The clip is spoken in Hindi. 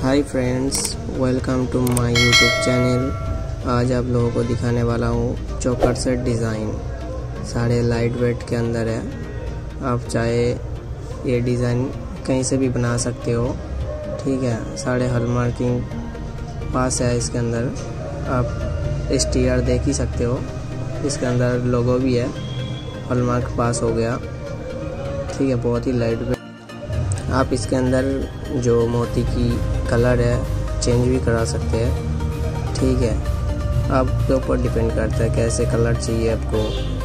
Hi friends, welcome to my YouTube channel. आज आप लोगों को दिखाने वाला हूँ चोकर सेट डिज़ाइन। सारे लाइट वेट के अंदर है। आप चाहे ये डिज़ाइन कहीं से भी बना सकते हो, ठीक है। सारे हॉलमार्किंग पास है इसके अंदर। आप स्टिकर देख ही सकते हो, इसके अंदर लोगो भी है। हॉलमार्क पास हो गया, ठीक है। बहुत ही लाइट वेट। आप इसके अंदर जो मोती की कलर है चेंज भी करा सकते हैं, ठीक है। आपके ऊपर डिपेंड करता है कैसे कलर चाहिए आपको।